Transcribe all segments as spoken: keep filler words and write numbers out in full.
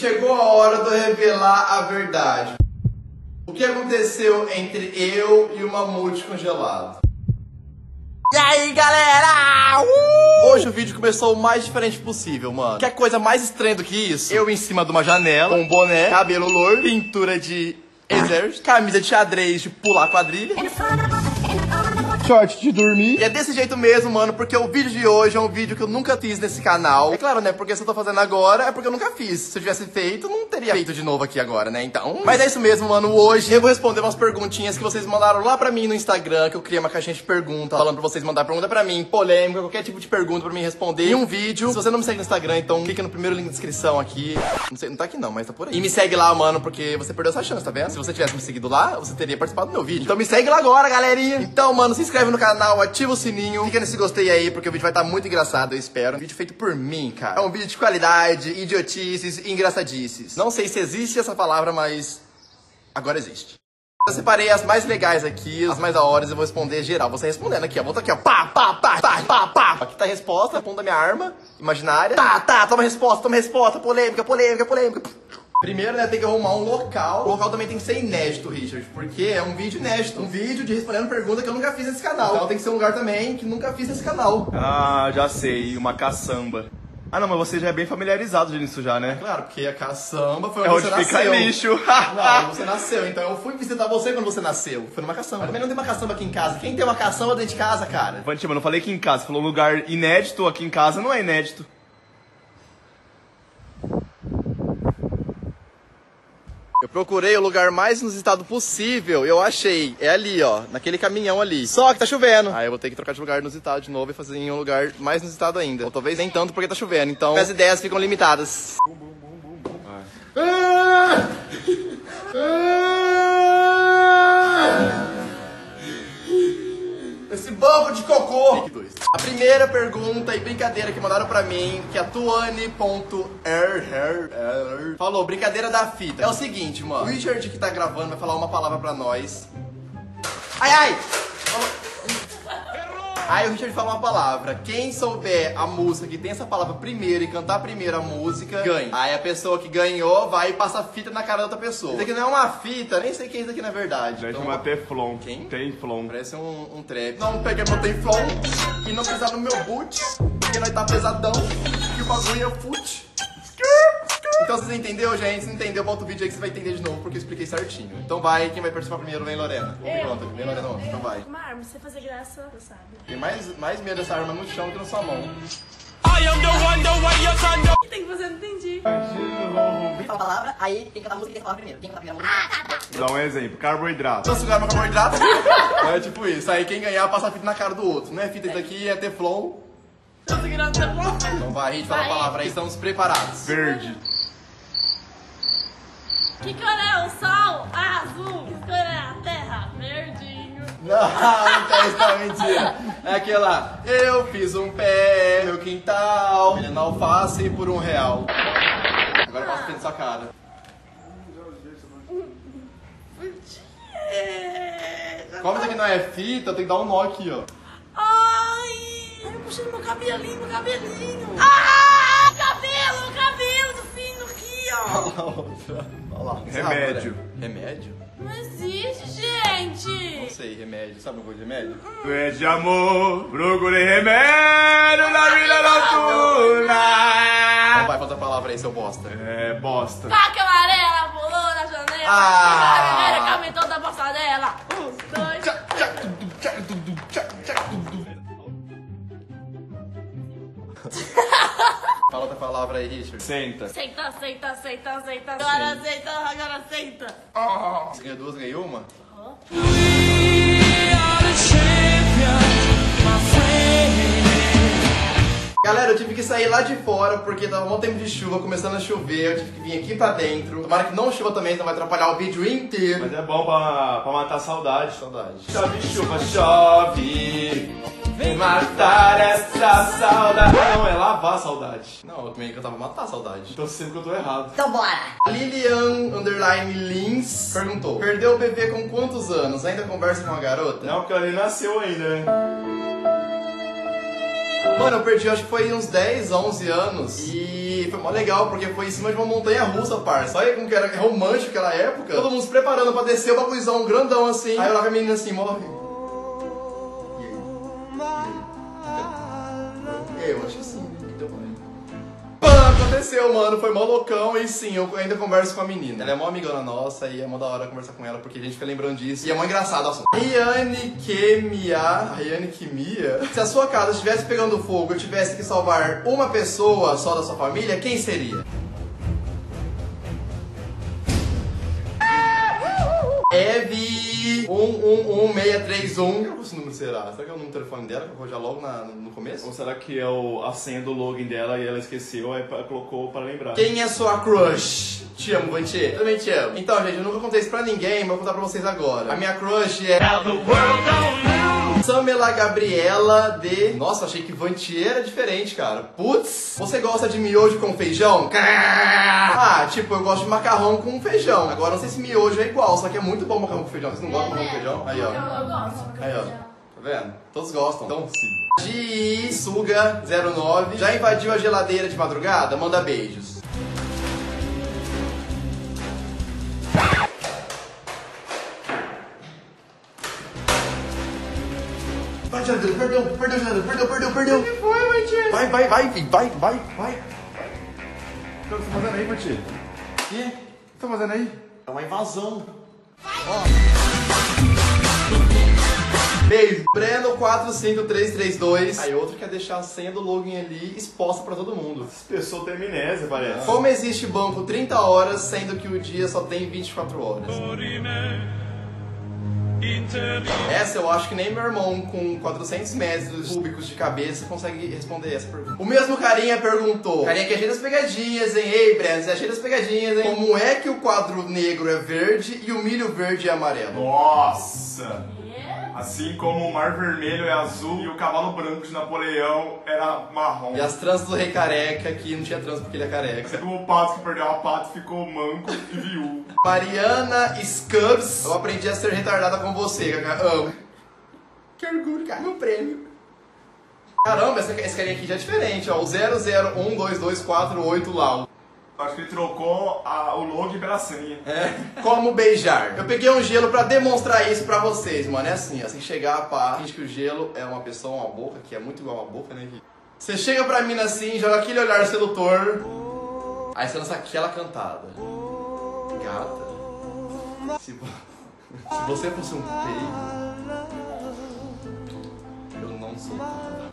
chegou a hora de eu revelar a verdade. O que aconteceu entre eu e o mamute congelado? E aí, galera? Uh! Hoje o vídeo começou o mais diferente possível, mano. Que coisa mais estranha do que isso? Eu em cima de uma janela, com um boné, cabelo loiro, pintura de exército, camisa de xadrez de pular quadrilha, short de dormir. E é desse jeito mesmo, mano, porque o vídeo de hoje é um vídeo que eu nunca fiz nesse canal. É claro, né, porque se eu tô fazendo agora é porque eu nunca fiz. Se eu tivesse feito, não teria feito de novo aqui agora, né, então... Mas é isso mesmo, mano, hoje eu vou responder umas perguntinhas que vocês mandaram lá pra mim no Instagram, que eu criei uma caixinha de pergunta, falando pra vocês mandar pergunta pra mim, polêmica, qualquer tipo de pergunta pra mim responder em um vídeo. Se você não me segue no Instagram, então clica no primeiro link da descrição aqui. Não sei, não tá aqui não, mas tá por aí. E me segue lá, mano, porque você perdeu essa chance, tá vendo? Se você tivesse me seguido lá, você teria participado do meu vídeo. Então me segue lá agora, galerinha. Então, mano, se inscreve no canal, ativa o sininho, clica nesse gostei aí, porque o vídeo vai estar muito engraçado, eu espero. Um vídeo feito por mim, cara. É um vídeo de qualidade, idiotices e engraçadices. Não sei se existe essa palavra, mas agora existe. Eu separei as mais legais aqui, as mais da hora, eu vou responder geral. Você respondendo aqui, ó. Volta aqui, ó. Pá, pá, pá, pá, pá, pá. Aqui tá a resposta, a ponta da minha arma imaginária. Tá, tá, toma resposta, toma resposta. Polêmica, polêmica, polêmica. Primeiro, né, tem que arrumar um local. O local também tem que ser inédito, Richard, porque é um vídeo inédito. Um vídeo de respondendo pergunta que eu nunca fiz nesse canal. Então tem que ser um lugar também que nunca fiz nesse canal. Ah, já sei, uma caçamba. Ah não, mas você já é bem familiarizado nisso já, né? É claro, porque a caçamba foi é onde você onde fica nasceu. lixo. Não, você nasceu, então eu fui visitar você quando você nasceu. Foi numa caçamba. Mas também não tem uma caçamba aqui em casa. Quem tem uma caçamba dentro de casa, cara? Vantima, eu não falei aqui em casa, você falou um lugar inédito, aqui em casa não é inédito. Eu procurei o lugar mais inusitado possível e eu achei. É ali, ó, naquele caminhão ali. Só que tá chovendo. Aí eu vou ter que trocar de lugar inusitado de novo e fazer em um lugar mais inusitado ainda. Ou talvez nem tanto porque tá chovendo. Então as ideias ficam limitadas. Bum, bum, bum, bum, bum. Ah! Ah! Esse banco de cocô! A primeira pergunta e brincadeira que mandaram pra mim, que a Tuane.er falou, brincadeira da fita. É o seguinte, mano. O Richard que tá gravando vai falar uma palavra pra nós. Ai, ai! Aí o Richard fala uma palavra. Quem souber a música que tem essa palavra primeiro e cantar primeiro a música, ganha. Aí a pessoa que ganhou vai e passa a fita na cara da outra pessoa. Isso aqui não é uma fita, nem sei o que é isso aqui na verdade. Já então, chama Teflon. Quem? Teflon. Parece um, um trap. Não peguei meu Teflon e não pisar no meu boot, porque nós tá pesadão e o bagulho é fute. Então vocês entenderam, gente? Se não entendeu, volta o vídeo aí que você vai entender de novo, porque eu expliquei certinho. Então vai, quem vai participar primeiro? Vem, Lorena. Pronto, vem, Lorena. Não. Então vai. Uma arma, você fazer graça, você sabe. Tem mais, mais medo dessa arma no chão do que na sua mão. O que tem que fazer? Não entendi. Fala a palavra, aí tem que cantar a música e tem que falar primeiro. Tem que cantar primeiro a música. Dá um exemplo, carboidrato. Então sugar meu carboidrato. É tipo isso. Aí quem ganhar passa a fita na cara do outro. Não é fita, isso daqui é Teflon. Tô segurando o telefone. Então vai, a gente fala a palavra aí, estamos preparados. Verde. Que cor é o sol? Azul. Que cor é a terra? Verdinho. Não, não tem isso, não, mentira. É aquela, eu fiz um pé no quintal, vendendo alface por um real. Agora passa a fita na sua cara. Como isso aqui não é fita, tem que dar um nó aqui, ó. Ai, eu puxei meu cabelinho, meu cabelinho. Ah, cabelo, cabelo do fino aqui, ó. Olha lá, outra. Olha lá. Remédio. Remédio? Não existe, gente. Não sei, remédio. Sabe uma coisa de remédio? Doente de amor, procurei remédio na vida noturna. Não vai fazer a palavra aí, seu bosta. É, bosta. Faca amarela pulou na janela. Ah. A galera caminhou da bosta dela. Um, dois. Fala outra palavra aí, Richard. Senta. Senta, senta, senta, senta. Agora senta, agora senta. Você ganhou duas, ganhou uma? Galera, eu tive que sair lá de fora porque tava um tempo de chuva, começando a chover, eu tive que vir aqui pra dentro. Tomara que não chova também, senão vai atrapalhar o vídeo inteiro. Mas é bom pra, pra matar a saudade. Saudade. Chove, chuva, chove. Vem matar essa saudade. Não, é lavar a saudade. Não, eu também cantava matar a saudade. Então você sempre que eu tô errado. Então bora! Lilian Underline Lins perguntou: perdeu o bebê com quantos anos? Ainda conversa com a garota? Não, porque ela nem nasceu ainda, né? Mano, eu perdi, acho que foi uns dez, onze anos. E foi mó legal, porque foi em cima de uma montanha russa, parça. Olha como que era romântico aquela época. Todo mundo se preparando pra descer o bagulhozão grandão assim. Aí eu lá com a menina assim, morre. E aí? E aí? Eu acho que sim. Então vai. Aconteceu, mano, foi mó loucão. E sim, eu ainda converso com a menina. Ela é mó amigona nossa e é mó da hora conversar com ela, porque a gente fica lembrando disso. E é mó engraçado o assunto. Riane Kemia. Riane Kemia. Se a sua casa estivesse pegando fogo e eu tivesse que salvar uma pessoa só da sua família, quem seria? Eve um um um seis três um. Qual esse número será? Será que é o número do telefone dela que eu vou já logo na, no começo? Ou será que é o, a senha do login dela e ela esqueceu e colocou para lembrar? Quem é sua crush? Te amo, Vantier. Também te amo. Então, gente, eu nunca contei isso pra ninguém, mas vou contar pra vocês agora. A minha crush é Samela Gabriela de... Nossa, achei que Vantier era diferente, cara. Putz, você gosta de miojo com feijão? Ah, tipo, eu gosto de macarrão com feijão. Agora, não sei se miojo é igual, só que é muito bom macarrão com feijão. Vocês não gostam de macarrão com feijão? Aí, ó. Eu gosto. Aí, ó. Tá vendo? Todos gostam. Então, sim. Gi Suga zero nove. Já invadiu a geladeira de madrugada? Manda beijos. Vai, geladeira, perdeu, perdeu, geladeira, perdeu, perdeu, perdeu. O que foi, Vantier? Vai, vai, vai, vai, vai, vai. O que você tá fazendo aí, Vantier? O quê? O que você tá fazendo aí? É uma invasão. Ó. Beijo. Breno quatro cinco três três dois. Aí outro quer deixar a senha do login ali exposta pra todo mundo. Essa pessoa tem amnésia, parece. Como existe banco trinta horas, sendo que o dia só tem vinte e quatro horas? Essa eu acho que nem meu irmão com quatrocentos metros cúbicos de cabeça consegue responder essa pergunta. O mesmo carinha perguntou: carinha que é cheio das pegadinhas, hein? Ei, Breno, você é cheio das pegadinhas, hein? Como é que o quadro negro é verde e o milho verde é amarelo? Nossa! Assim como o mar vermelho é azul e o cavalo branco de Napoleão era marrom. E as tranças do rei careca, que não tinha trança porque ele é careca. Assim como o pato que perdeu a pata ficou manco e viúvo. Mariana Scubs, eu aprendi a ser retardada com você, cara. Amo. Que orgulho, cara. Meu prêmio. Caramba, esse carinha aqui já é diferente, ó. O zero zero um dois dois quatro oito lá. Acho que ele trocou a, o login pela senha. É. Como beijar? Eu peguei um gelo pra demonstrar isso pra vocês, mano. É assim, ó. Você chegar, pá, finge que o gelo é uma pessoa, uma boca, que é muito igual a uma boca, né? Você chega pra mina assim, joga aquele olhar sedutor. Aí você lança aquela cantada. Gata. Se, se você fosse um peido, eu não sou nada.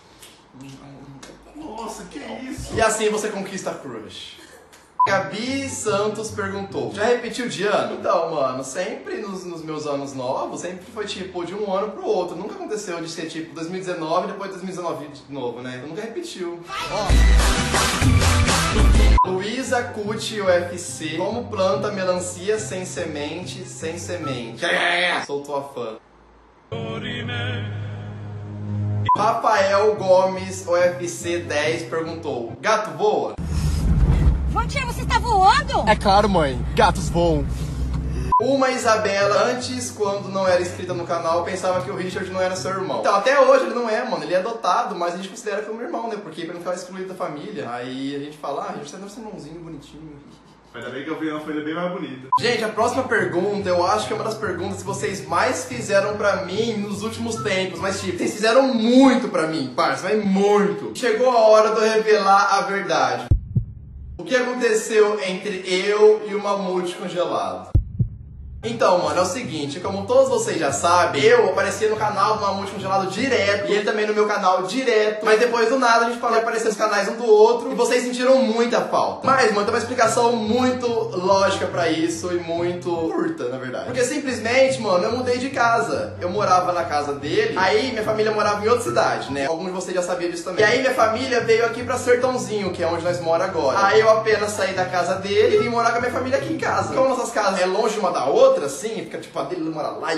Nossa, que isso? E assim você conquista a crush. Gabi Santos perguntou: já repetiu de ano? Então, mano, sempre nos, nos meus anos novos, sempre foi tipo de um ano pro outro. Nunca aconteceu de ser tipo dois mil e dezenove e depois dois mil e dezenove de novo, né? Eu nunca repetiu. Ó. Luísa Cuti U F C. Como planta melancia sem semente, sem semente? Sou tua fã. Rafael Gomes U F C dez perguntou: gato voa? Vantier, você está voando? É claro, mãe. Gatos voam. Uma Isabela, antes, quando não era inscrita no canal, pensava que o Richard não era seu irmão. Então, até hoje ele não é, mano. Ele é adotado, mas a gente considera como irmão, né? Porque pra não ficar excluído da família. Aí a gente fala: ah, a gente tá dando seu irmãozinho bonitinho. Ainda bem que eu vi uma folha bem mais bonita. Gente, a próxima pergunta, eu acho que é uma das perguntas que vocês mais fizeram pra mim nos últimos tempos. Mas, tipo, vocês fizeram muito pra mim, parça, mas muito. Chegou a hora de eu revelar a verdade. O que aconteceu entre eu e o mamute congelado? Então, mano, é o seguinte, como todos vocês já sabem, eu aparecia no canal do Mamute Congelado direto, e ele também no meu canal direto, mas depois do nada a gente parou de aparecer nos canais um do outro, e vocês sentiram muita falta. Mas, mano, tem uma explicação muito lógica pra isso, e muito curta, na verdade. Porque simplesmente, mano, eu mudei de casa. Eu morava na casa dele, aí minha família morava em outra cidade, né? Alguns de vocês já sabiam disso também. E aí minha família veio aqui pra Sertãozinho, que é onde nós moramos agora. Aí eu apenas saí da casa dele e vim morar com a minha família aqui em casa. Como nossas casas é longe uma da outra, assim, fica tipo, a dele mora lá e eu fico...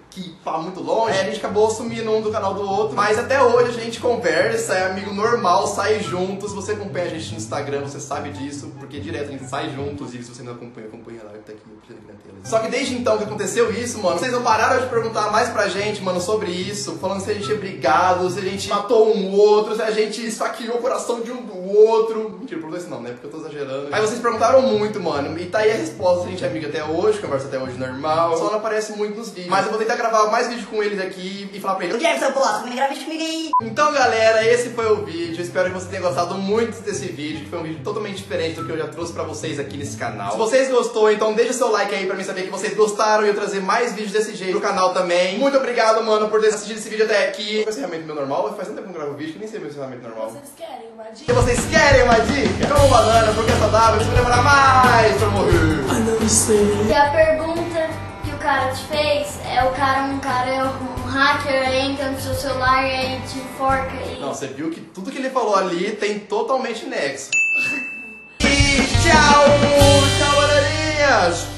que fala muito longe, aí a gente acabou sumindo um do canal do outro, mas até hoje a gente conversa, é amigo normal, sai juntos. Se você acompanha a gente no Instagram, você sabe disso, porque direto a gente sai juntos, e se você não acompanha, acompanha lá, tá aqui, aqui na tela. Só que desde então que aconteceu isso, mano, vocês não pararam de perguntar mais pra gente, mano, sobre isso, falando se a gente é brigado, se a gente matou um outro, se a gente esfaqueou o coração de um do outro. Mentira, por isso não, né, porque eu tô exagerando. Aí vocês perguntaram muito, mano, e tá aí a resposta, a gente é amigo até hoje, conversa até hoje normal, só não aparece muito nos vídeos. Mas eu vou tentar gravar mais vídeo com eles aqui e falar pra eles: o Jefferson, pô, me grava vídeo comigo aí. Então galera, esse foi o vídeo, espero que você tenha gostado muito desse vídeo, que foi um vídeo totalmente diferente do que eu já trouxe pra vocês aqui nesse canal. Se vocês gostou, então deixa seu like aí pra mim saber que vocês gostaram e eu trazer mais vídeos desse jeito pro canal também. Muito obrigado, mano, por ter assistido esse vídeo até aqui. O encerramento meu normal, faz tanto tempo que eu gravo vídeo que nem sei meu encerramento normal. Vocês querem uma dica? Se vocês querem uma dica, como banana, porque é saudável, isso vai demorar mais pra morrer. Ah, não sei. E a pergunta que o cara te fez é o cara, um cara, um hacker, entra no seu celular e aí te enforca e... Não, você viu que tudo que ele falou ali tem totalmente nexo. E tchau! Tchau, bananinhas!